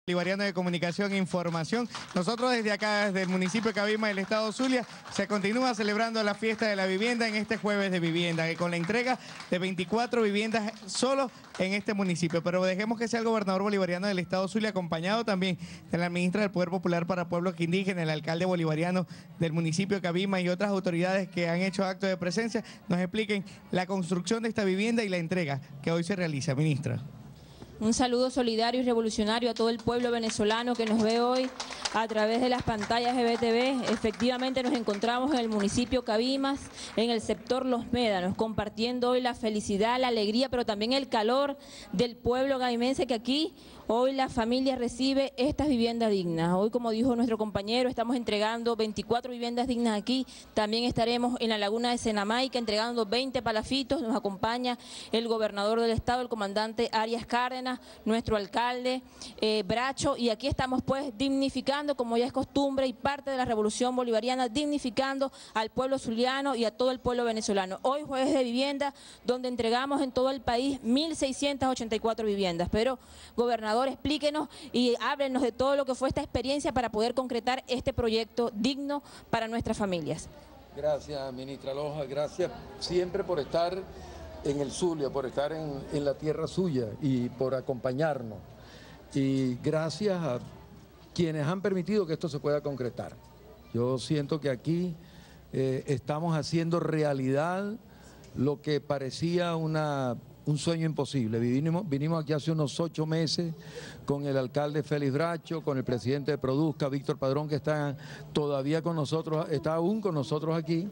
Bolivariano de Comunicación e Información. Nosotros desde acá, desde el municipio de Cabima del estado Zulia, se continúa celebrando la fiesta de la vivienda en este jueves de vivienda, con la entrega de 24 viviendas solo en este municipio. Pero dejemos que sea el gobernador bolivariano del estado Zulia, acompañado también de la ministra del Poder Popular para Pueblos Indígenas, el alcalde bolivariano del municipio de Cabima y otras autoridades que han hecho actos de presencia, nos expliquen la construcción de esta vivienda y la entrega que hoy se realiza. Ministra. Un saludo solidario y revolucionario a todo el pueblo venezolano que nos ve hoy a través de las pantallas de BTV. Efectivamente nos encontramos en el municipio Cabimas, en el sector Los Médanos, compartiendo hoy la felicidad, la alegría, pero también el calor del pueblo cabimense que aquí hoy la familia recibe estas viviendas dignas. Hoy, como dijo nuestro compañero, estamos entregando 24 viviendas dignas aquí. También estaremos en la laguna de Senamaica entregando 20 palafitos. Nos acompaña el gobernador del estado, el comandante Arias Cárdenas, nuestro alcalde Bracho, y aquí estamos pues dignificando, como ya es costumbre y parte de la revolución bolivariana, dignificando al pueblo zuliano y a todo el pueblo venezolano. Hoy jueves de vivienda, donde entregamos en todo el país 1.684 viviendas. Pero, gobernador, explíquenos y háblenos de todo lo que fue esta experiencia para poder concretar este proyecto digno para nuestras familias. Gracias, ministra Loja, gracias siempre por estar en el Zulia, por estar en la tierra suya y por acompañarnos. Y gracias a quienes han permitido que esto se pueda concretar. Yo siento que aquí estamos haciendo realidad lo que parecía un sueño imposible. Vinimos aquí hace unos 8 meses con el alcalde Félix Bracho, con el presidente de Produzca, Víctor Padrón, que está todavía con nosotros, está aún con nosotros aquí,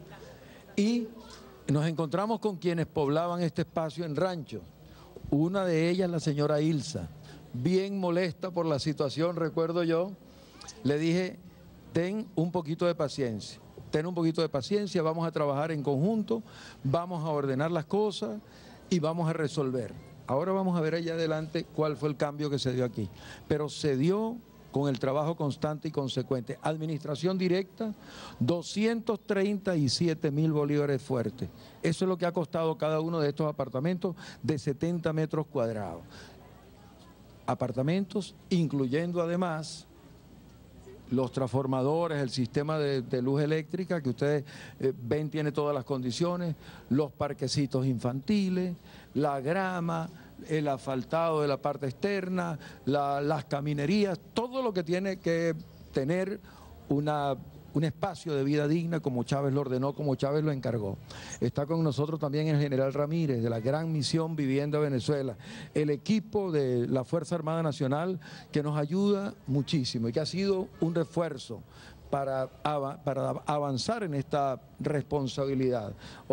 y nos encontramos con quienes poblaban este espacio en ranchos. Una de ellas, la señora Ilsa, bien molesta por la situación, recuerdo yo, le dije, ten un poquito de paciencia. Ten un poquito de paciencia, vamos a trabajar en conjunto, vamos a ordenar las cosas y vamos a resolver. Ahora vamos a ver allá adelante cuál fue el cambio que se dio aquí. Pero se dio con el trabajo constante y consecuente. Administración directa, 237.000 bolívares fuertes. Eso es lo que ha costado cada uno de estos apartamentos de 70 metros cuadrados. Apartamentos incluyendo además los transformadores, el sistema de luz eléctrica que ustedes ven tiene todas las condiciones, los parquecitos infantiles, la grama, el asfaltado de la parte externa, las caminerías, todo lo que tiene que tener un espacio de vida digna como Chávez lo ordenó, como Chávez lo encargó. Está con nosotros también el general Ramírez de la gran misión Vivienda Venezuela, el equipo de la Fuerza Armada Nacional que nos ayuda muchísimo y que ha sido un refuerzo para avanzar en esta responsabilidad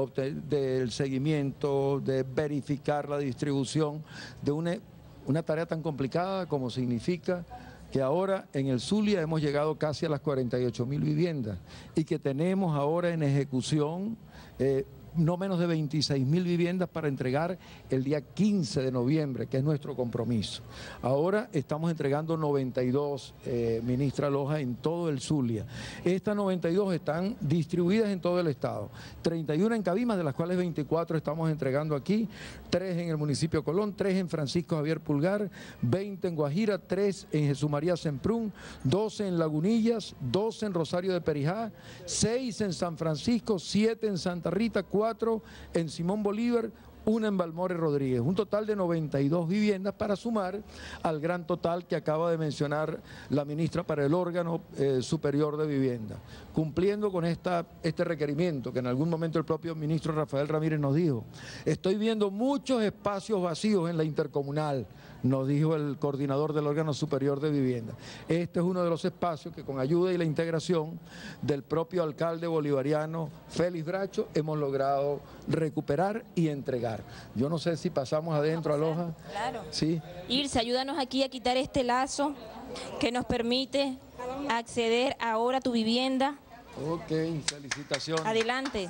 del seguimiento, de verificar la distribución de una tarea tan complicada como significa que ahora en el Zulia hemos llegado casi a las 48.000 viviendas y que tenemos ahora en ejecución no menos de 26.000 viviendas para entregar el día 15 de noviembre, que es nuestro compromiso. Ahora estamos entregando 92, ministra Loja, en todo el Zulia. Estas 92 están distribuidas en todo el estado. 31 en Cabimas, de las cuales 24 estamos entregando aquí, 3 en el municipio Colón, 3 en Francisco Javier Pulgar, 20 en Guajira, 3 en Jesús María Semprún, 12 en Lagunillas, 12 en Rosario de Perijá, 6 en San Francisco, 7 en Santa Rita, 4 en Simón Bolívar, 1 en Balmores Rodríguez, un total de 92 viviendas para sumar al gran total que acaba de mencionar la ministra para el órgano superior de vivienda, cumpliendo con este requerimiento que en algún momento el propio ministro Rafael Ramírez nos dijo. Estoy viendo muchos espacios vacíos en la intercomunal, nos dijo el coordinador del órgano superior de vivienda. Este es uno de los espacios que con ayuda y la integración del propio alcalde bolivariano Félix Bracho hemos logrado recuperar y entregar. Yo no sé si pasamos adentro a Loja. Claro. Sí. Ilse, ayúdanos aquí a quitar este lazo que nos permite acceder ahora a tu vivienda. Ok, felicitaciones. Adelante.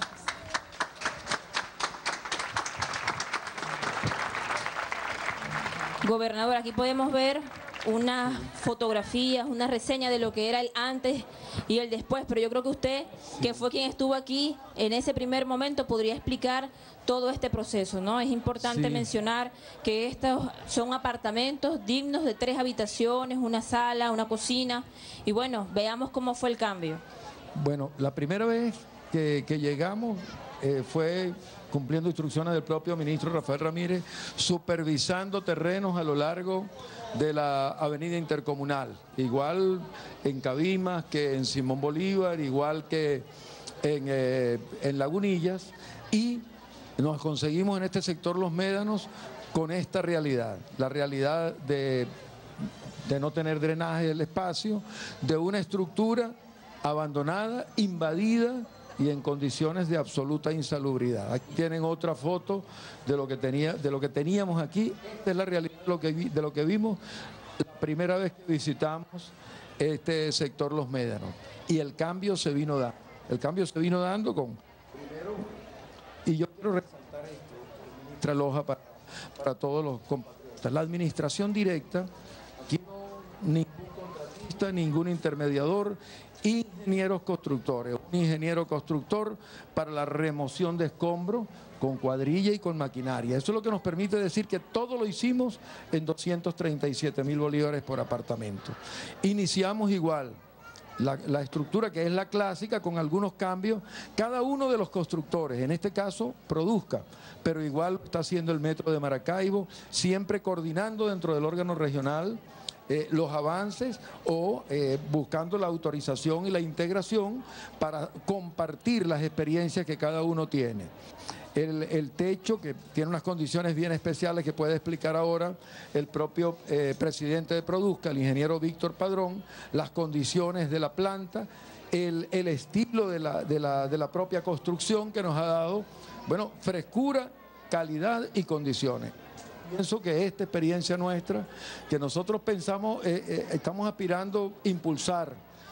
Gobernador, aquí podemos ver unas fotografías, una reseña de lo que era el antes y el después, pero yo creo que usted, que fue quien estuvo aquí en ese primer momento, podría explicar todo este proceso, ¿no? Es importante mencionar que estos son apartamentos dignos de 3 habitaciones, una sala, una cocina, y bueno, veamos cómo fue el cambio. Bueno, la primera vez que llegamos fue cumpliendo instrucciones del propio ministro Rafael Ramírez, supervisando terrenos a lo largo de la avenida Intercomunal, igual en Cabimas que en Simón Bolívar, igual que en Lagunillas, y nos conseguimos en este sector Los Médanos con esta realidad, la realidad de no tener drenaje del espacio, de una estructura abandonada, invadida y en condiciones de absoluta insalubridad. Aquí tienen otra foto de lo que teníamos aquí. Esta es la realidad de lo que vimos la primera vez que visitamos este sector Los Médanos. Y el cambio se vino dando. El cambio se vino dando con... Y yo quiero resaltar esto, ministra Loja, para todos los compatriotas. La administración directa, aquí no ningún contratista, ningún intermediador, ingenieros constructores, un ingeniero constructor para la remoción de escombros con cuadrilla y con maquinaria. Eso es lo que nos permite decir que todo lo hicimos en 237.000 bolívares por apartamento. Iniciamos igual la estructura que es la clásica con algunos cambios. Cada uno de los constructores, en este caso Produzca, pero igual está haciendo el Metro de Maracaibo, siempre coordinando dentro del órgano regional los avances o buscando la autorización y la integración para compartir las experiencias que cada uno tiene. El techo, que tiene unas condiciones bien especiales que puede explicar ahora el propio presidente de Produzca, el ingeniero Víctor Padrón, las condiciones de la planta, el estilo de la propia construcción que nos ha dado, bueno, frescura, calidad y condiciones. Pienso que esta experiencia nuestra, que nosotros pensamos, estamos aspirando a impulsar,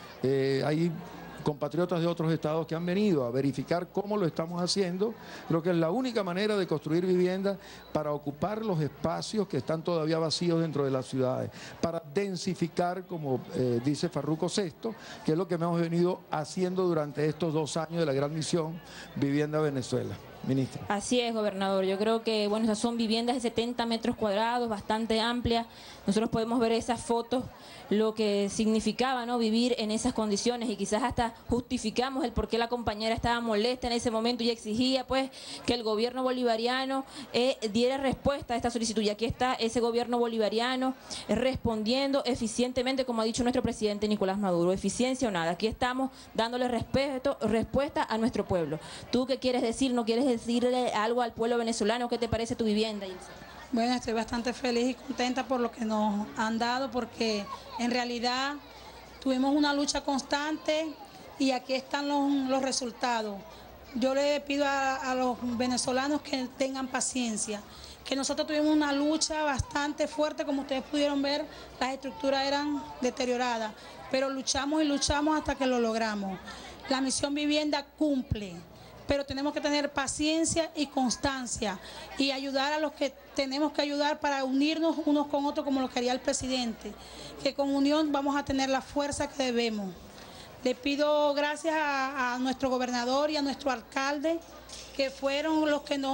hay compatriotas de otros estados que han venido a verificar cómo lo estamos haciendo. Creo que es la única manera de construir viviendas para ocupar los espacios que están todavía vacíos dentro de las ciudades, para densificar, como dice Farruco Sesto, que es lo que hemos venido haciendo durante estos 2 años de la gran misión Vivienda Venezuela. Ministra. Así es, gobernador. Yo creo que, bueno, esas son viviendas de 70 metros cuadrados, bastante amplias. Nosotros podemos ver esas fotos, lo que significaba, ¿no?, vivir en esas condiciones, y quizás hasta justificamos el por qué la compañera estaba molesta en ese momento y exigía, pues, que el gobierno bolivariano diera respuesta a esta solicitud. Y aquí está ese gobierno bolivariano respondiendo eficientemente, como ha dicho nuestro presidente Nicolás Maduro. Eficiencia o nada. Aquí estamos dándole respuesta a nuestro pueblo. ¿Tú qué quieres decir? ¿No quieres decirle algo al pueblo venezolano? ¿Qué te parece tu vivienda, Ilsa? Bueno, estoy bastante feliz y contenta por lo que nos han dado, porque en realidad tuvimos una lucha constante y aquí están los resultados. Yo le pido a los venezolanos que tengan paciencia, que nosotros tuvimos una lucha bastante fuerte, como ustedes pudieron ver, las estructuras eran deterioradas, pero luchamos y luchamos hasta que lo logramos. La misión Vivienda cumple, pero tenemos que tener paciencia y constancia y ayudar a los que tenemos que ayudar para unirnos unos con otros, como lo quería el presidente, que con unión vamos a tener la fuerza que debemos. Le pido gracias a nuestro gobernador y a nuestro alcalde, que fueron los que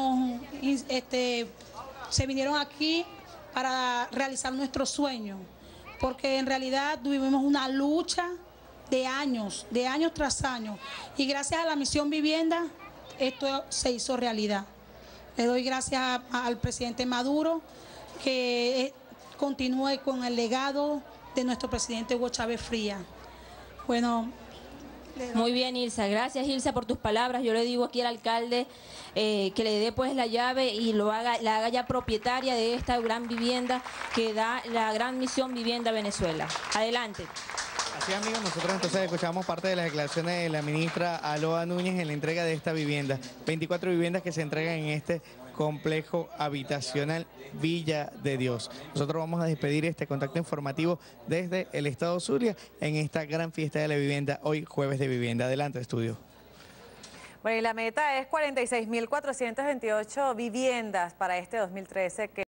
se vinieron aquí para realizar nuestro sueño, porque en realidad tuvimos una lucha de años tras años, y gracias a la misión Vivienda esto se hizo realidad. Le doy gracias al presidente Maduro, que continúe con el legado de nuestro presidente Hugo Chávez Frías. Bueno, muy bien, Ilsa. Gracias, Ilsa, por tus palabras. Yo le digo aquí al alcalde que le dé pues la llave y la haga ya propietaria de esta gran vivienda que da la gran misión Vivienda Venezuela. Adelante. Así, amigos, nosotros entonces escuchamos parte de las declaraciones de la ministra Aloa Núñez en la entrega de esta vivienda. 24 viviendas que se entregan en este complejo habitacional Villa de Dios. Nosotros vamos a despedir este contacto informativo desde el estado Zulia en esta gran fiesta de la vivienda, hoy jueves de vivienda. Adelante, estudio. Bueno, y la meta es 46.428 viviendas para este 2013 que